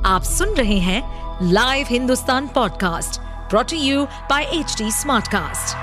आप सुन रहे हैं live Hindustan podcast brought to you by HD smartcast.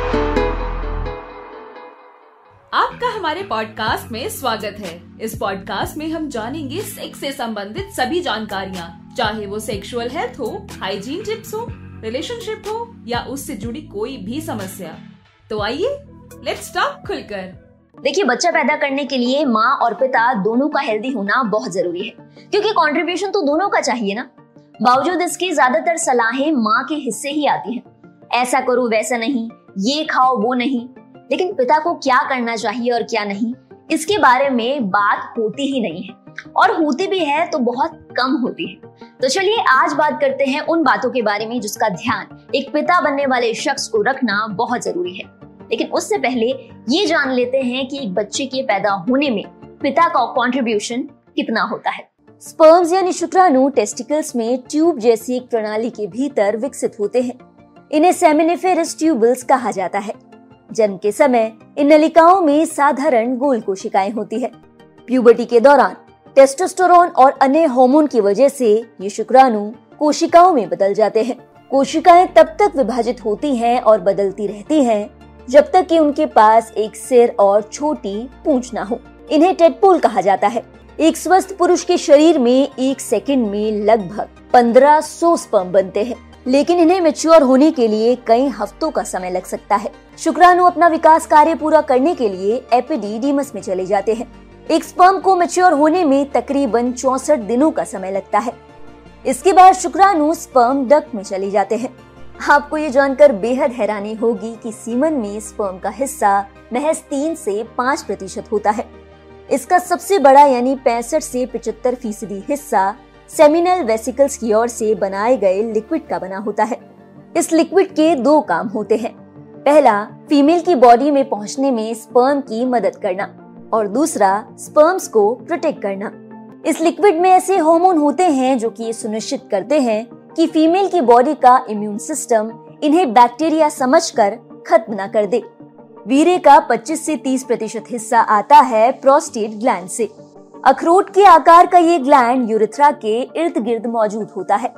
आपका हमारे पॉडकास्ट में स्वागत है। इस पॉडकास्ट में हम जानेंगे सेक्स से संबंधित सभी जानकारियाँ, चाहे वो सेक्सुअल हेल्थ हो, हाइजीन टिप्स हो, रिलेशनशिप हो या उससे जुड़ी कोई भी समस्या। तो आइए लेट्स टॉक खुलकर। देखिए, बच्चा पैदा करने के लिए माँ और पिता दोनों का हेल्दी होना बहुत जरूरी है, क्योंकि कंट्रीब्यूशन तो दोनों का चाहिए ना। बावजूद इसके ज्यादातर सलाहें माँ के हिस्से ही आती हैं। ऐसा करो, वैसा नहीं, ये खाओ, वो नहीं। लेकिन पिता को क्या करना चाहिए और क्या नहीं, इसके बारे में बात होती ही नहीं है, और होती भी है तो बहुत कम होती है। तो चलिए आज बात करते हैं उन बातों के बारे में जिसका ध्यान एक पिता बनने वाले शख्स को रखना बहुत जरूरी है। लेकिन उससे पहले ये जान लेते हैं कि एक बच्चे के पैदा होने में पिता का कंट्रीब्यूशन कितना होता है। स्पर्म्स यानी शुक्राणु टेस्टिकल्स में ट्यूब जैसी एक प्रणाली के भीतर विकसित होते हैं। इन्हें सेमिनिफेरस ट्यूबल्स कहा जाता है। जन्म के समय इन नलिकाओं में साधारण गोल कोशिकाएं होती है। प्यूबर्टी के दौरान टेस्टोस्टेरोन और अन्य हार्मोन की वजह से ये शुक्राणु कोशिकाओं में बदल जाते हैं। कोशिकाएं तब तक विभाजित होती हैं और बदलती रहती हैं जब तक कि उनके पास एक सिर और छोटी पूंछ ना हो। इन्हें टेडपोल कहा जाता है। एक स्वस्थ पुरुष के शरीर में एक सेकंड में लगभग 1500 स्पर्म बनते हैं, लेकिन इन्हें मैच्योर होने के लिए कई हफ्तों का समय लग सकता है। शुक्राणु अपना विकास कार्य पूरा करने के लिए एपिडिडीमस में चले जाते हैं। एक स्पर्म को मैच्योर होने में तकरीबन 64 दिनों का समय लगता है। इसके बाद शुक्राणु स्पर्म डक्ट में चले जाते हैं। आपको ये जानकर बेहद हैरानी होगी कि सीमन में स्पर्म का हिस्सा महज 3 से 5% होता है। इसका सबसे बड़ा यानी 65 से 75% हिस्सा सेमिनल वेसिकल्स की ओर से बनाए गए लिक्विड का बना होता है। इस लिक्विड के 2 काम होते हैं। पहला, फीमेल की बॉडी में पहुंचने में स्पर्म की मदद करना, और दूसरा, स्पर्म्स को प्रोटेक्ट करना। इस लिक्विड में ऐसे हार्मोन होते हैं जो कि ये सुनिश्चित करते हैं कि फीमेल की बॉडी का इम्यून सिस्टम इन्हें बैक्टीरिया समझकर खत्म न कर दे। वीर्य का 25 से 30% हिस्सा आता है प्रोस्टेट ग्लैंड से। अखरोट के आकार का ये ग्लैंड यूरेथ्रा के इर्द गिर्द मौजूद होता है।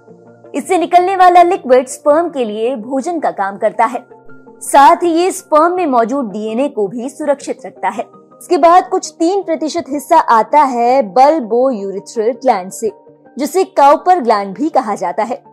इससे निकलने वाला लिक्विड स्पर्म के लिए भोजन का काम करता है। साथ ही ये स्पर्म में मौजूद डीएनए को भी सुरक्षित रखता है। इसके बाद कुछ 3% हिस्सा आता है बल्बो यूरेथ्रल ग्लैंड से, जिसे काउपर ग्लैंड भी कहा जाता है।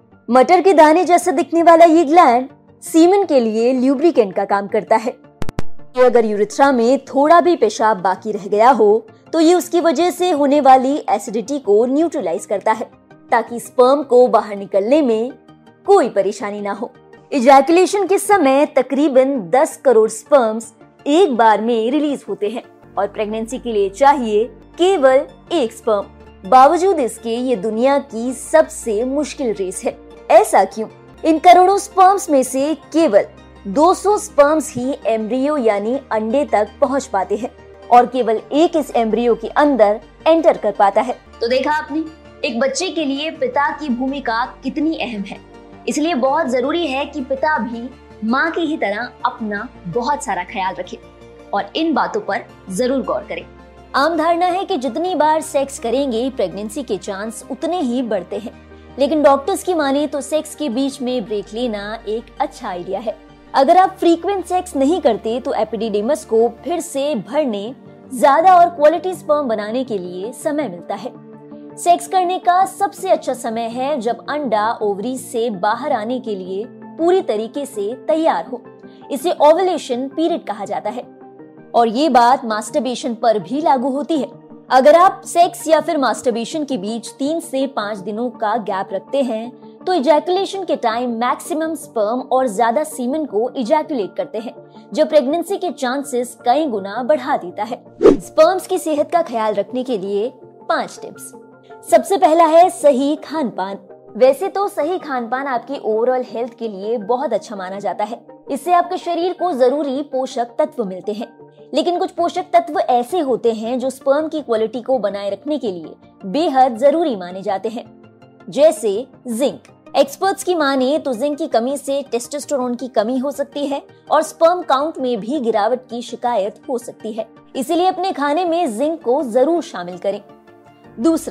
मटर के दाने जैसा दिखने वाला ये ग्लैंड सीमन के लिए ल्यूब्रिकेंट का काम करता है। तो अगर यूरेथ्रा में थोड़ा भी पेशाब बाकी रह गया हो तो ये उसकी वजह से होने वाली एसिडिटी को न्यूट्रलाइज करता है, ताकि स्पर्म को बाहर निकलने में कोई परेशानी ना हो। इजैकुलेशन के समय तकरीबन 10 करोड़ स्पर्म्स एक बार में रिलीज होते हैं, और प्रेगनेंसी के लिए चाहिए केवल 1 स्पर्म। बावजूद इसके ये दुनिया की सबसे मुश्किल रेस है। ऐसा क्यों? इन करोड़ों स्पर्म्स में से केवल 200 स्पर्म्स ही एम्ब्रियो यानी अंडे तक पहुंच पाते हैं, और केवल एक इस एम्ब्रियो के अंदर एंटर कर पाता है। तो देखा आपने, एक बच्चे के लिए पिता की भूमिका कितनी अहम है। इसलिए बहुत जरूरी है कि पिता भी माँ की ही तरह अपना बहुत सारा ख्याल रखे और इन बातों पर जरूर गौर करें। आम धारणा है कि जितनी बार सेक्स करेंगे प्रेगनेंसी के चांस उतने ही बढ़ते हैं, लेकिन डॉक्टर्स की माने तो सेक्स के बीच में ब्रेक लेना एक अच्छा आइडिया है। अगर आप फ्रीक्वेंट सेक्स नहीं करते तो एपिडिडिमस को फिर से भरने, ज्यादा और क्वालिटी स्पर्म बनाने के लिए समय मिलता है। सेक्स करने का सबसे अच्छा समय है जब अंडा ओवरी से बाहर आने के लिए पूरी तरीके से तैयार हो। इसे ओवुलेशन पीरियड कहा जाता है, और ये बात मास्टरबेशन पर भी लागू होती है। अगर आप सेक्स या फिर मास्टरबेशन के बीच 3 से 5 दिनों का गैप रखते हैं तो इजैकुलेशन के टाइम मैक्सिमम स्पर्म और ज्यादा सीमेन को इजैकुलेट करते हैं, जो प्रेगनेंसी के चांसेस कई गुना बढ़ा देता है। स्पर्म्स की सेहत का ख्याल रखने के लिए 5 टिप्स। सबसे पहला है सही खान-पान। वैसे तो सही खान-पान आपकी ओवरऑल हेल्थ के लिए बहुत अच्छा माना जाता है। इससे आपके शरीर को जरूरी पोषक तत्व मिलते हैं, लेकिन कुछ पोषक तत्व ऐसे होते हैं जो स्पर्म की क्वालिटी को बनाए रखने के लिए बेहद जरूरी माने जाते हैं, जैसे जिंक। एक्सपर्ट्स की माने तो जिंक की कमी से टेस्टोस्टेरोन की कमी हो सकती है और स्पर्म काउंट में भी गिरावट की शिकायत हो सकती है। इसीलिए अपने खाने में जिंक को जरूर शामिल करें। दूसरा,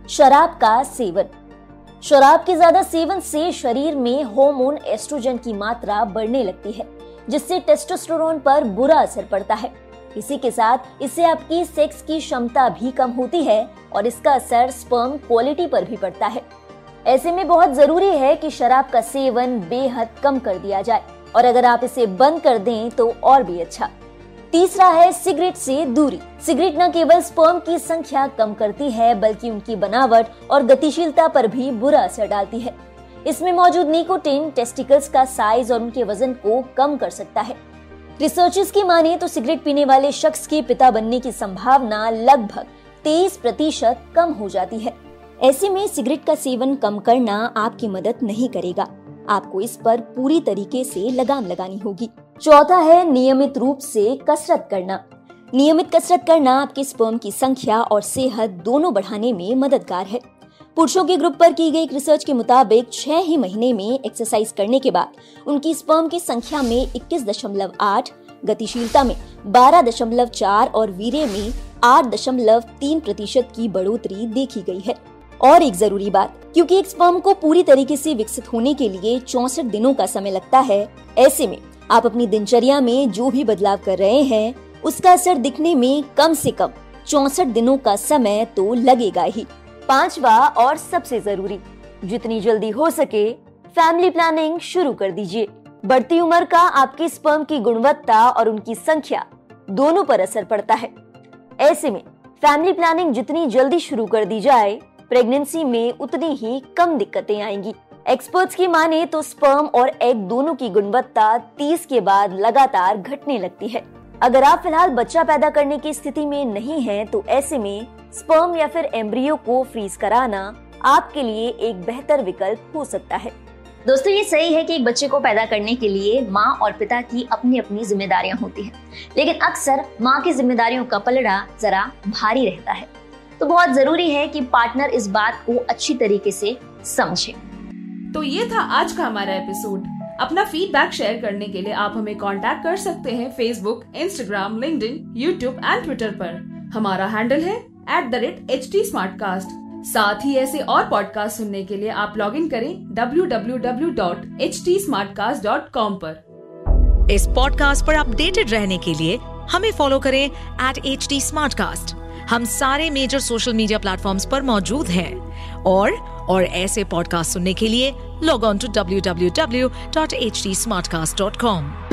शराब का सेवन। शराब के ज्यादा सेवन से शरीर में हार्मोन एस्ट्रोजन की मात्रा बढ़ने लगती है, जिससे टेस्टोस्टेरोन पर बुरा असर पड़ता है। इसी के साथ इससे आपकी सेक्स की क्षमता भी कम होती है और इसका असर स्पर्म क्वालिटी पर भी पड़ता है। ऐसे में बहुत जरूरी है कि शराब का सेवन बेहद कम कर दिया जाए और अगर आप इसे बंद कर दें तो और भी अच्छा। तीसरा है सिगरेट से दूरी। सिगरेट न केवल स्पर्म की संख्या कम करती है बल्कि उनकी बनावट और गतिशीलता पर भी बुरा असर डालती है। इसमें मौजूद निकोटीन टेस्टिकल्स का साइज और उनके वजन को कम कर सकता है। रिसर्चर्स की माने तो सिगरेट पीने वाले शख्स के पिता बनने की संभावना लगभग 23% कम हो जाती है। ऐसे में सिगरेट का सेवन कम करना आपकी मदद नहीं करेगा, आपको इस पर पूरी तरीके से लगाम लगानी होगी। चौथा है नियमित रूप से कसरत करना। नियमित कसरत करना आपके स्पर्म की संख्या और सेहत दोनों बढ़ाने में मददगार है। पुरुषों के ग्रुप पर की गई एक रिसर्च के मुताबिक 6 ही महीने में एक्सरसाइज करने के बाद उनकी स्पर्म की संख्या में 21.8, गतिशीलता में 12.4 और वीर्य में 8.3% की बढ़ोतरी देखी गई है। और एक जरूरी बात, क्योंकि एक स्पर्म को पूरी तरीके से विकसित होने के लिए 64 दिनों का समय लगता है, ऐसे में आप अपनी दिनचर्या में जो भी बदलाव कर रहे हैं उसका असर दिखने में कम से कम 64 दिनों का समय तो लगेगा ही। पांचवा और सबसे जरूरी, जितनी जल्दी हो सके फैमिली प्लानिंग शुरू कर दीजिए। बढ़ती उम्र का आपकी स्पर्म की गुणवत्ता और उनकी संख्या दोनों पर असर पड़ता है। ऐसे में फैमिली प्लानिंग जितनी जल्दी शुरू कर दी जाए, प्रेगनेंसी में उतनी ही कम दिक्कतें आएंगी। एक्सपर्ट्स की माने तो स्पर्म और एग दोनों की गुणवत्ता 30 के बाद लगातार घटने लगती है। अगर आप फिलहाल बच्चा पैदा करने की स्थिति में नहीं हैं, तो ऐसे में स्पर्म या फिर एम्ब्रियो को फ्रीज कराना आपके लिए एक बेहतर विकल्प हो सकता है। दोस्तों, ये सही है कि एक बच्चे को पैदा करने के लिए माँ और पिता की अपनी अपनी जिम्मेदारियां होती हैं, लेकिन अक्सर माँ की जिम्मेदारियों का पलड़ा जरा भारी रहता है। तो बहुत जरूरी है कि पार्टनर इस बात को अच्छी तरीके से समझे। तो ये था आज का हमारा एपिसोड। अपना फीडबैक शेयर करने के लिए आप हमें कांटेक्ट कर सकते हैं Facebook, Instagram, LinkedIn, YouTube and Twitter पर। हमारा हैंडल है @HT Smartcast। साथ ही ऐसे और पॉडकास्ट सुनने के लिए आप लॉग इन करें www.htsmartcast.com पर। इस पॉडकास्ट पर अपडेटेड रहने के लिए हमें फॉलो करें @HT Smartcast। हम सारे मेजर सोशल मीडिया प्लेटफॉर्म्स पर मौजूद हैं और ऐसे पॉडकास्ट सुनने के लिए लॉग ऑन टू www.htsmartcast.com।